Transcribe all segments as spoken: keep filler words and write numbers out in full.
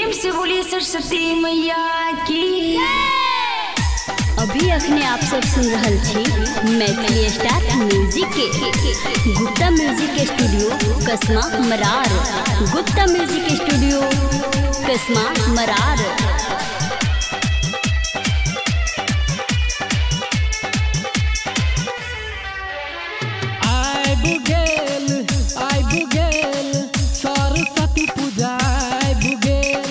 प्रेम से बोलिए सरस्वती मैया की। अभी अखने आप सब सुन रहल छी मैथिली स्टार म्यूजिक के गुप्ता म्यूजिक स्टूडियो कसमा मरार। गुप्ता म्यूजिक स्टूडियो कसमा मरार। सरस्वती पूजा आइ बुगेल,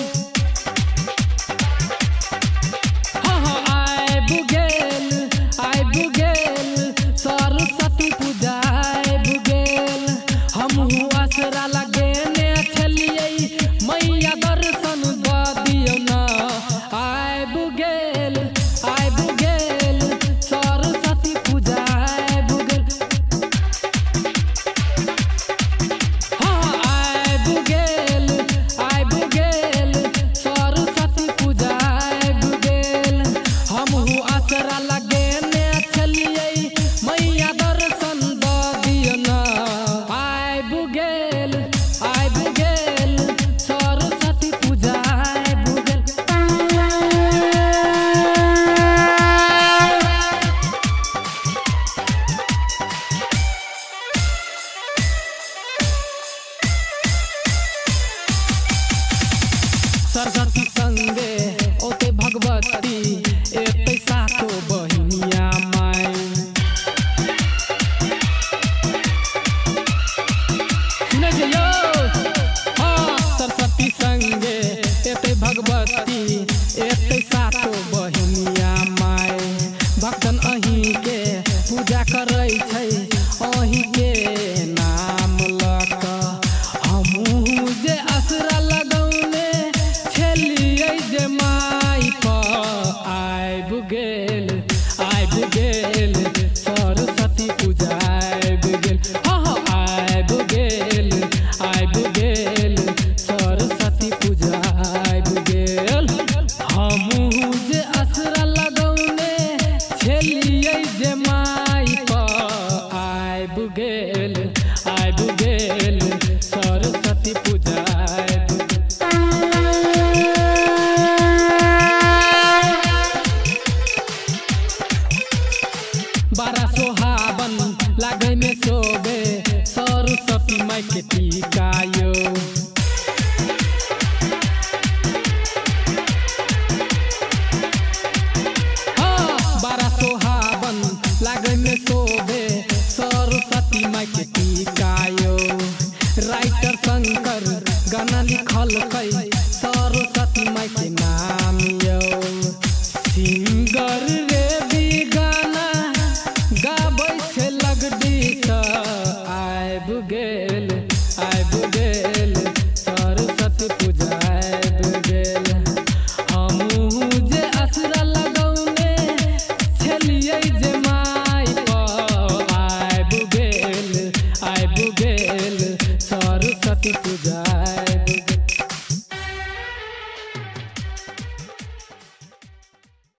हाँ हाँ आइ बुगेल, आइ बुगेल सरस्वती पूजा आइ बुगेल। हमहू आसरा लगेने छलियै मैया दर्शन दऽ दियौ ना। आइ बुगेल, आइ बुगेल सरस्वती पूजा आइ बुगेल। सरस्वती संगे ओते भगवती एते सातो बहिनिया माय। सुने जइयो हाँ सरस्वती संगे एते भगवती एते